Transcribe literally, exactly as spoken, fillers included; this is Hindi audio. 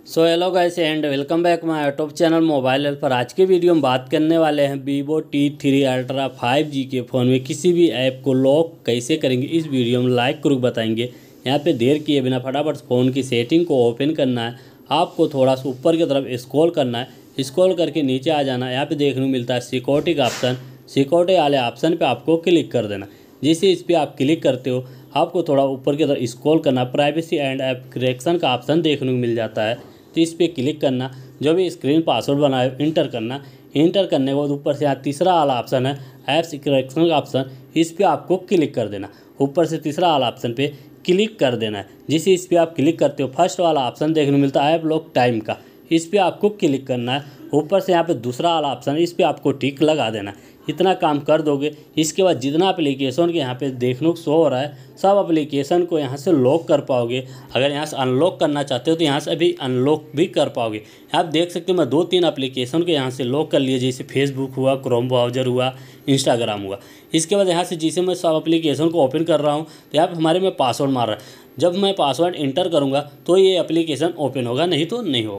So hello guys and welcome back my YouTube channel mobile help पर। आज के वीडियो में बात करने वाले हैं Vivo T three ultra five G के फ़ोन में किसी भी ऐप को लॉक कैसे करेंगे। इस वीडियो में लाइक करो बताएंगे। यहाँ पे देर किए बिना फटाफट फ़ोन की सेटिंग को ओपन करना है। आपको थोड़ा सा ऊपर की तरफ स्क्रॉल करना है, स्क्रॉल करके नीचे आ जाना है। यहाँ पे देखने को मिलता है सिक्योरिटी का ऑप्शन। सिक्योरिटी वाले ऑप्शन पर आपको क्लिक कर देना। जैसे इस पर आप क्लिक करते हो आपको थोड़ा ऊपर की तरफ स्क्रॉल करना, प्राइवेसी एंड ऐप करेक्शन का ऑप्शन देखने को मिल जाता है। तो इस पर क्लिक करना, जो भी स्क्रीन पासवर्ड बनाए इंटर करना। इंटर करने के बाद ऊपर से यहाँ तीसरा वाला ऑप्शन है ऐप्स करेक्शन का ऑप्शन, इस पर आपको क्लिक कर देना। ऊपर से तीसरा वाला ऑप्शन पे क्लिक कर देना है। जिसे इस पर आप क्लिक करते हो फर्स्ट वाला ऑप्शन देखने को मिलता है ऐप लॉक टाइम का, इस पर आपको क्लिक करना है। ऊपर से यहाँ पे दूसरा वाला ऑप्शन है, इस पर आपको टिक लगा देना है। इतना काम कर दोगे, इसके बाद जितना एप्लीकेशन के यहाँ पे देखने को शो हो रहा है सब एप्लीकेशन को यहाँ से लॉक कर पाओगे। अगर यहाँ से अनलॉक करना चाहते हो तो यहाँ से अभी अनलॉक भी कर पाओगे। आप देख सकते हो मैं दो तीन एप्लीकेशन को यहाँ से लॉक कर लिए, जैसे फेसबुक हुआ, क्रोम ब्राउज़र हुआ, इंस्टाग्राम हुआ। इसके बाद यहाँ से जिसे मैं सब एप्लीकेशन को ओपन कर रहा हूँ तो यहाँ पर हमारे में पासवर्ड मार रहा है। जब मैं पासवर्ड इंटर करूँगा तो ये एप्लीकेशन ओपन होगा, नहीं तो नहीं होगा।